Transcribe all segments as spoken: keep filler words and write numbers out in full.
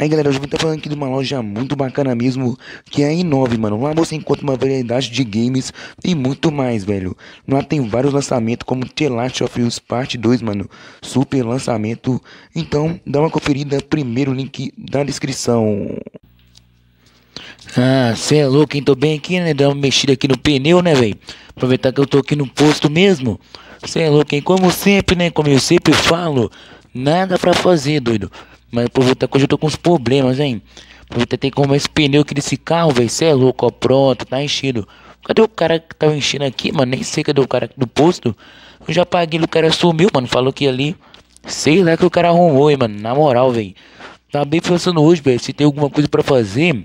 Aí galera, hoje eu vou estar falando aqui de uma loja muito bacana mesmo, que é a inove, mano. Lá você encontra uma variedade de games e muito mais, velho. Lá tem vários lançamentos, como The Last of Us Parte dois, mano. Super lançamento. Então, dá uma conferida, primeiro link da descrição. Ah, cê é louco, hein? Tô bem aqui, né? Dá uma mexida aqui no pneu, né, velho? Aproveitar que eu tô aqui no posto mesmo. Cê é louco, hein? Como sempre, né? Como eu sempre falo, nada pra fazer, doido. Mas aproveitar que hoje eu tô com uns problemas, hein? Aproveitar que tem que arrumar esse pneu aqui desse carro, velho. Cê é louco, ó. Pronto, tá enchido. Cadê o cara que tava enchendo aqui, mano? Nem sei cadê o cara aqui do posto. Eu já paguei, o cara sumiu, mano. Falou que ia ali. Sei lá que o cara arrumou, hein, mano. Na moral, velho. Tá bem pensando hoje, velho. Se tem alguma coisa pra fazer.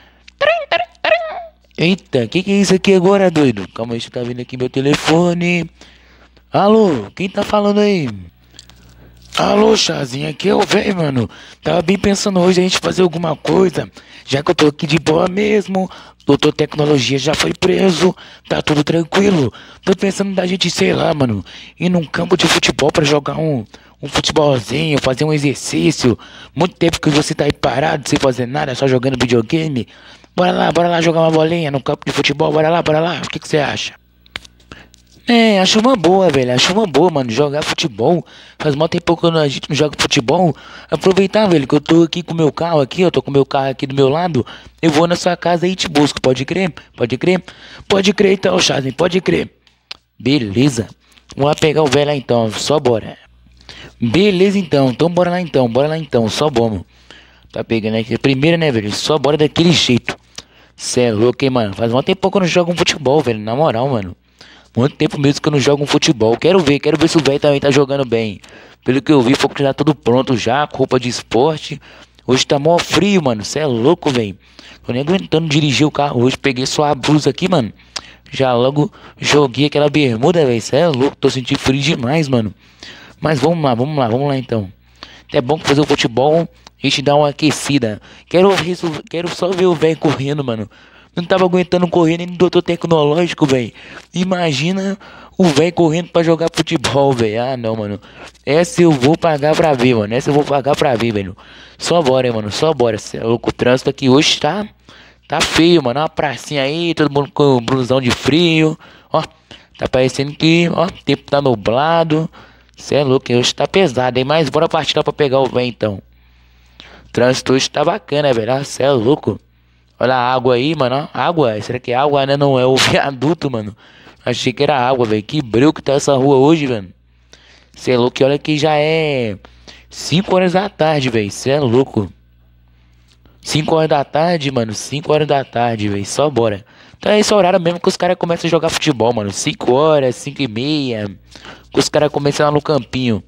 Eita, que que é isso aqui agora, doido? Calma aí, deixa eu tá vindo aqui meu telefone. Alô, quem tá falando aí? Alô, Chazinho, aqui é o velho, mano. Tava bem pensando hoje a gente fazer alguma coisa, já que eu tô aqui de boa mesmo. Doutor Tecnologia já foi preso, tá tudo tranquilo. Tô pensando da gente, sei lá, mano, ir num campo de futebol pra jogar um, um futebolzinho, fazer um exercício. Muito tempo que você tá aí parado, sem fazer nada, só jogando videogame. Bora lá, bora lá jogar uma bolinha no campo de futebol, bora lá, bora lá. O que que você acha? É, acho uma boa, velho. Acho uma boa, mano. Jogar futebol. Faz mó tempo que a gente não joga futebol. Aproveitar, velho, que eu tô aqui com o meu carro aqui. Eu tô com o meu carro aqui do meu lado. Eu vou na sua casa e te busco. Pode crer? Pode crer? Pode crer então, Chasen. Pode crer. Beleza. Vamos lá pegar o velho lá então. Só bora. Beleza então. Então bora lá então. Bora lá então. Só vamos. Tá pegando aqui. Primeiro, né, velho? Só bora daquele jeito. Cê é louco, hein, mano? Faz mó tempo que eu não jogo um futebol, velho. Na moral, mano. Muito tempo mesmo que eu não jogo um futebol. Quero ver, quero ver se o velho também tá jogando bem. Pelo que eu vi, foi que já tá tudo pronto já, com roupa de esporte. Hoje tá mó frio, mano. Cê é louco, velho. Tô nem aguentando dirigir o carro hoje. Peguei só a blusa aqui, mano. Já logo joguei aquela bermuda, velho. Cê é louco, tô sentindo frio demais, mano. Mas vamos lá, vamos lá, vamos lá então. É bom que fazer o futebol, a gente dá uma aquecida. Quero, quero só ver o velho correndo, mano. Não tava aguentando correr nem no doutor tecnológico, velho. Imagina o velho correndo pra jogar futebol, velho. Ah, não, mano. Essa eu vou pagar pra ver, mano. Essa eu vou pagar pra ver, velho. Só bora, hein, mano. Só bora. Cê é louco, o trânsito aqui hoje tá, tá feio, mano. Uma pracinha aí, todo mundo com blusão de frio. Ó, tá parecendo que, ó, o tempo tá nublado. Cê é louco, hoje tá pesado, hein? Mas bora partir lá pra pegar o velho, então. O trânsito hoje tá bacana, velho. Cê é louco. Olha a água aí, mano. Água? Será que é água, né? Não é o viaduto, mano. Achei que era água, velho. Que breu que tá essa rua hoje, velho. Cê é louco. E olha que já é cinco horas da tarde, velho. Cê é louco. cinco horas da tarde, mano. cinco horas da tarde, velho. Só bora. Então é esse horário mesmo que os caras começam a jogar futebol, mano. cinco horas, cinco e meia. Que os caras começam lá no campinho.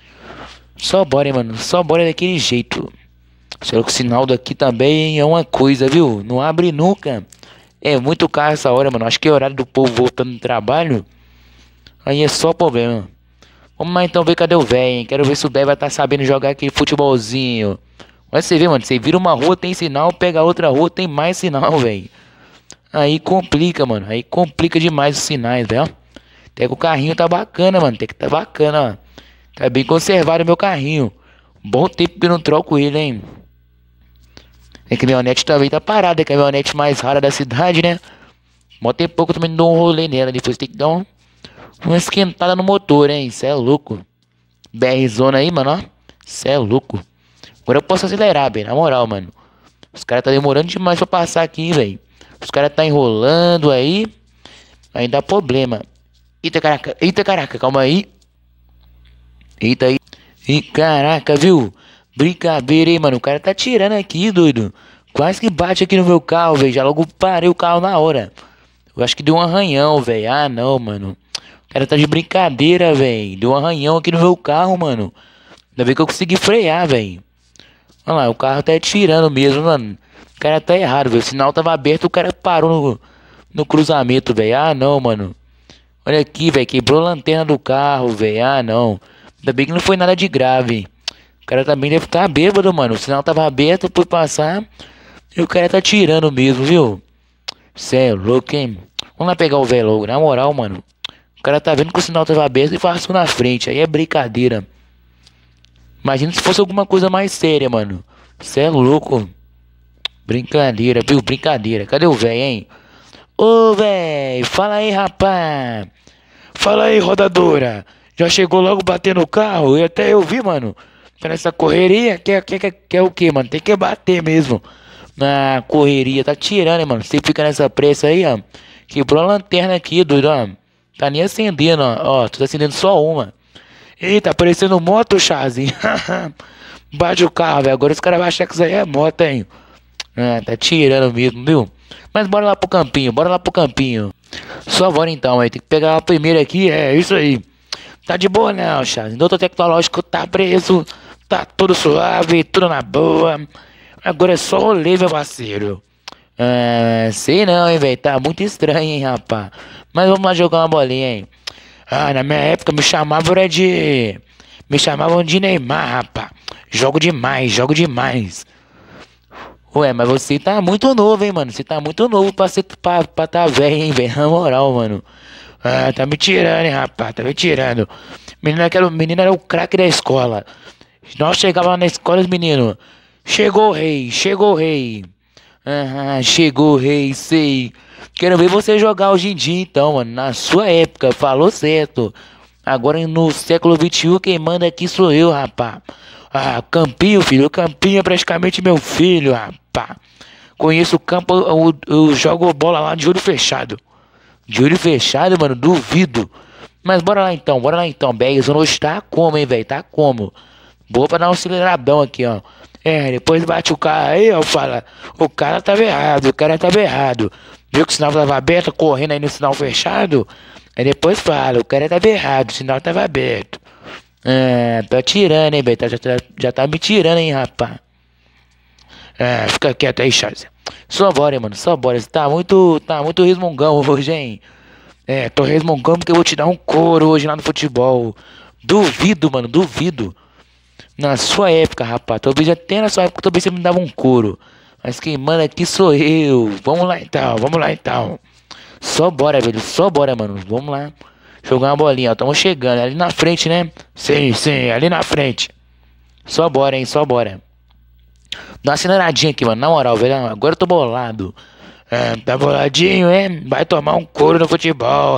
Só bora, hein, mano. Só bora daquele jeito. Será que o sinal daqui também é uma coisa, viu? Não abre nunca. É muito caro essa hora, mano. Acho que é horário do povo voltando do trabalho. Aí é só problema. Vamos lá então ver cadê o velho, hein? Quero ver se o velho vai estar sabendo jogar aquele futebolzinho. Mas você vê, mano. Você vira uma rua, tem sinal. Pega outra rua, tem mais sinal, velho. Aí complica, mano. Aí complica demais os sinais, velho. Até que o carrinho tá bacana, mano. Tem que tá bacana, ó. Tá bem conservado o meu carrinho. Bom tempo que eu não troco ele, hein? A caminhonete também tá parada, é a caminhonete mais rara da cidade, né? Mó tempo pouco eu também não dou um rolê nela. Depois tem que dar um, uma esquentada no motor, hein? Cê é louco. B R zona aí, mano, ó. Cê é louco. Agora eu posso acelerar, bem, na moral, mano. Os caras tá demorando demais pra passar aqui, velho. Os caras tá enrolando aí. Aí dá problema. Eita, caraca. Eita, caraca. Calma aí. Eita aí. E caraca, viu? Brincadeira, hein, mano. O cara tá tirando aqui, doido. Quase que bate aqui no meu carro, velho. Já logo parei o carro na hora. Eu acho que deu um arranhão, velho. Ah, não, mano. O cara tá de brincadeira, velho. Deu um arranhão aqui no meu carro, mano. Ainda bem que eu consegui frear, velho. Olha lá, o carro tá tirando mesmo, mano. O cara tá errado, velho. O sinal tava aberto, o cara parou no, no cruzamento, velho. Ah, não, mano. Olha aqui, velho. Quebrou a lanterna do carro, velho. Ah, não. Ainda bem que não foi nada de grave. O cara também deve estar bêbado, mano. O sinal tava aberto por passar. E o cara tá tirando mesmo, viu? Cê é louco, hein? Vamos lá pegar o velho logo. Na moral, mano. O cara tá vendo que o sinal tava aberto e passou na frente. Aí é brincadeira. Imagina se fosse alguma coisa mais séria, mano. Cê é louco. Brincadeira, viu? Brincadeira. Cadê o velho, hein? Ô, velho, fala aí, rapaz. Fala aí, rodadora. Já chegou logo batendo o carro? E até eu vi, mano. Tá nessa correria, quer, quer, quer, quer o quê, mano? Tem que bater mesmo. Na correria, tá tirando, hein, mano? Você fica nessa pressa aí, ó. Quebrou a lanterna aqui, doido, ó. Tá nem acendendo, ó. Ó, tu tá acendendo só uma. Eita, tá parecendo moto, Chazinho. Bate o carro, velho. Agora os caras vão achar que isso aí é moto, hein? Ah, tá tirando mesmo, viu? Mas bora lá pro campinho, bora lá pro campinho. Só bora então, aí. Tem que pegar a primeira aqui, é isso aí. Tá de boa não, Chazinho. Doutor Tecnológico tá preso. Tá tudo suave, tudo na boa. Agora é só rolê, meu parceiro. Ah, sei não, hein, velho. Tá muito estranho, hein, rapaz. Mas vamos lá jogar uma bolinha, hein. Ah, na minha época me chamavam era de... Me chamavam de Neymar, rapaz. Jogo demais, jogo demais. Ué, mas você tá muito novo, hein, mano. Você tá muito novo pra ser pra, pra tá velho, hein, velho. Na moral, mano. Ah, tá me tirando, hein, rapaz. Tá me tirando. Menino era, menino era o craque da escola. Nós chegávamos na escola, os meninos. Chegou o rei, chegou o rei. Ah, chegou o rei, sei. Quero ver você jogar hoje em dia, então, mano. Na sua época, falou certo. Agora no século vinte e um, quem manda aqui sou eu, rapá. Ah, Campinho, filho. O Campinho é praticamente meu filho, rapá. Conheço o campo, eu, eu jogo bola lá de olho fechado. De olho fechado, mano, duvido. Mas bora lá então, bora lá então, Beggs. Não está como, hein, velho? Tá como? Boa pra dar um aceleradão aqui, ó. É, depois bate o carro aí, ó, fala. O cara tava errado, o cara tava errado. Viu que o sinal tava aberto, correndo aí no sinal fechado? Aí depois fala, o cara tava errado, o sinal tava aberto. É, tá tirando, hein, velho? Tá, já, tá, já tá me tirando, hein, rapaz. É, fica quieto aí, Charles. Só bora, hein, mano, só bora. Você tá muito, tá muito resmungão hoje, hein? É, tô resmungando porque eu vou te dar um couro hoje lá no futebol. Duvido, mano, duvido. Na sua época, rapaz, talvez até na sua época, talvez você me dava um couro. Mas quem manda aqui sou eu. Vamos lá então, vamos lá então. Só bora, velho, só bora, mano. Vamos lá jogar uma bolinha, ó. Tamo chegando, ali na frente, né? Sim, sim, ali na frente. Só bora, hein, só bora. Dá uma aceleradinha aqui, mano, na moral, velho. Agora eu tô bolado. É, tá boladinho, é? Vai tomar um couro no futebol.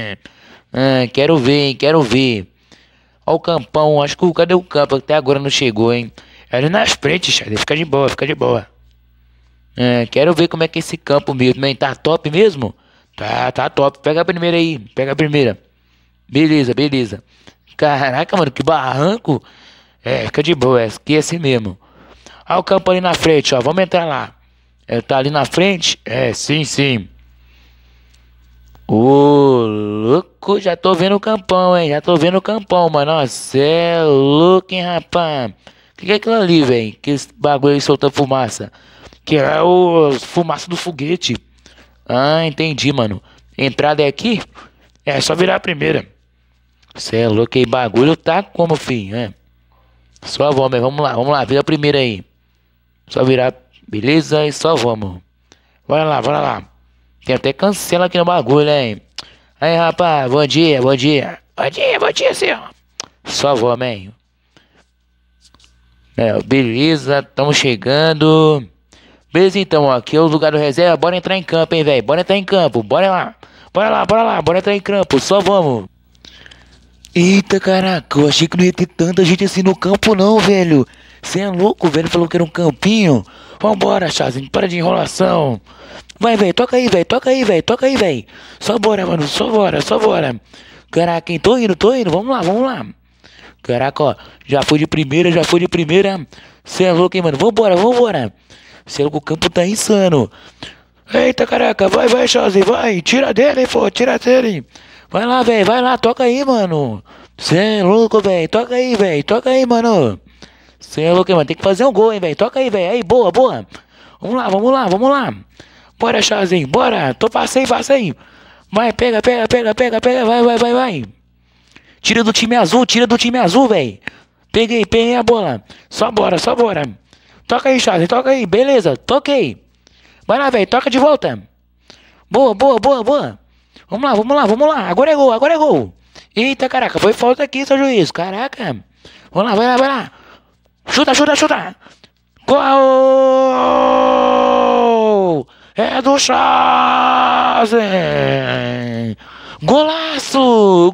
É, quero ver, hein, quero ver. Ó o campão, acho que cadê o campo? Até agora não chegou, hein? É ali nas frentes, Charlie. Fica de boa, fica de boa. É, quero ver como é que é esse campo mesmo, hein? Tá top mesmo? Tá, tá top. Pega a primeira aí, pega a primeira. Beleza, beleza. Caraca, mano, que barranco. É, fica de boa, é aqui é assim mesmo. Ó o campo ali na frente, ó. Vamos entrar lá. É, tá ali na frente? É, sim, sim. Ô, louco, já tô vendo o campão, hein? Já tô vendo o campão, mano. Nossa, cê é louco, hein, rapaz? Que que é aquilo ali, velho? Que esse bagulho aí soltando fumaça? Que é o fumaça do foguete. Ah, entendi, mano. Entrada é aqui? É só virar a primeira. Cê é louco, aí bagulho tá como, filho? É. Só vamos, vamos lá, vamos lá, vira a primeira aí. Só virar, beleza? E só vamos. Bora lá, bora lá. Tem até cancela aqui no bagulho, hein? Aí, rapaz, bom dia, bom dia. Bom dia, bom dia, senhor. Só vamos, hein? É, beleza, estamos chegando. Beleza, então, ó, aqui é o lugar do reserva. Bora entrar em campo, hein, velho? Bora entrar em campo, bora lá. Bora lá, bora lá, bora entrar em campo, só vamos. Eita, caraca, eu achei que não ia ter tanta gente assim no campo, não, velho. Você é louco, velho? Falou que era um campinho. Vambora, Chazinho, para de enrolação. Vai, velho, toca aí, velho, toca aí, velho, toca aí, velho. Só bora, mano, só bora, só bora. Caraca, hein, tô indo, tô indo, vamos lá, vamos lá. Caraca, ó, já foi de primeira, já foi de primeira. Você é louco, hein, mano, vambora, vambora. Você é louco, o campo tá insano. Eita, caraca, vai, vai, Chazinho, vai. Tira dele, pô, tira dele. Vai lá, velho, vai lá, toca aí, mano. Você é louco, velho, toca aí, velho, toca aí, mano. Você é louco, hein, mano, tem que fazer um gol, hein, velho. Toca aí, velho, aí, boa, boa. Vamos lá, vamos lá, vamos lá. Bora, Chazinho, bora. Tô, passei, passei. Vai, pega, pega, pega, pega, pega, vai, vai, vai, vai. Tira do time azul, tira do time azul, velho. Peguei, peguei a bola. Só bora, só bora. Toca aí, Chazinho, toca aí, beleza, toquei. Vai lá, velho, toca de volta. Boa, boa, boa, boa. Vamos lá, vamos lá, vamos lá. Agora é gol, agora é gol. Eita, caraca, foi falta aqui, seu juiz. Caraca. Vamos lá, vai lá, vai lá. Chuta, chuta, chuta. Gol! É do Chazen! Golaço!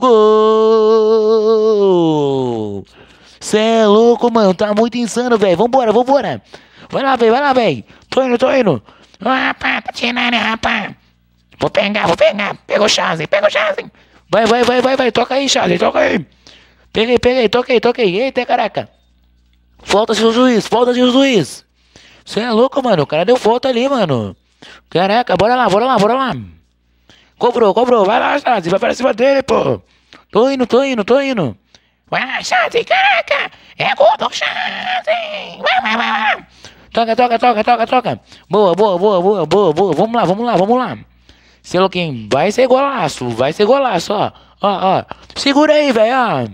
Gol! Cê é louco, mano. Tá muito insano, velho. Vambora, vambora. Vai lá, velho, vai lá, velho. Tô indo, tô indo. Ah, rapaz, tá tirando, rapaz. Vou pegar, vou pegar. Pega o Chazen, pega o Chazen. Vai, vai, vai, vai, vai. Toca aí, Chazen, toca aí. Peguei, peguei, toquei, toquei. Eita, caraca. Falta seu juiz, falta seu juiz. Você é louco, mano. O cara deu falta ali, mano. Caraca, bora lá, bora lá, bora lá. Cobrou, cobrou. Vai lá, Chazen. Vai pra cima dele, pô. Tô indo, tô indo, tô indo. Vai lá, Chazen, caraca. É gol do Chazen. Vai, vai, vai, vai. Toca, toca, toca, toca, toca. Boa, boa, boa, boa, boa, boa. Vamos lá, vamos lá, vamos lá. Sei lá quem. Vai ser golaço, vai ser golaço, ó. Ó, ó. Segura aí, velho, ó.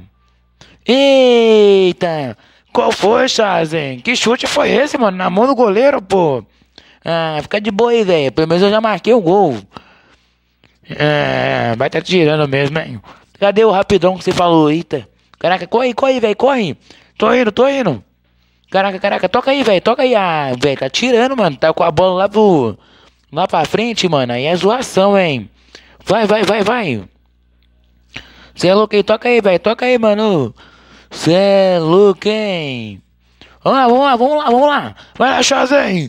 Eita. Qual foi, Chazen? Que chute foi esse, mano? Na mão do goleiro, pô. Ah, fica de boa aí, velho. Pelo menos eu já marquei o gol. É, vai tá tirando mesmo, hein? Cadê o rapidão que você falou? Eita. Caraca, corre, corre, velho, corre. Tô indo, tô indo. Caraca, caraca, toca aí, velho, toca aí. Ah, velho, tá tirando, mano. Tá com a bola lá pro... lá pra frente, mano. Aí é zoação, hein. Vai, vai, vai, vai. Cê é louco, hein? Toca aí, velho, toca aí, mano. Cê é louco, hein? Vamos lá, vamos lá, vamos lá, vamos lá. Vai lá, Chazen.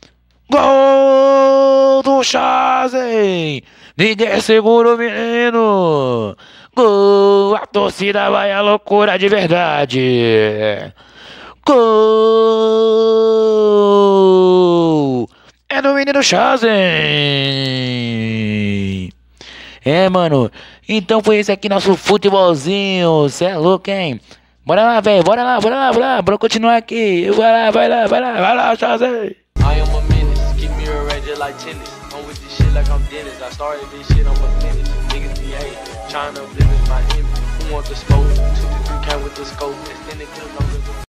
Gol do Chazen. Ninguém segura o menino. Gol, a torcida vai à loucura de verdade. Gol. É do menino Chazen. É, mano. Então foi esse aqui nosso futebolzinho. Cê é louco, hein? Bora lá, velho. Bora lá, bora lá, bora lá. Bora continuar aqui. Vai lá, vai lá, vai lá. Vai lá, Chazen. I am a menace, keep me arranged like tennis. I'm with this shit like I'm Dennis. I started this shit, I'm a menace. Niggas be hate, trying to limit my image. Who want the smoke? two to three came with the scope. Extended clip, I'm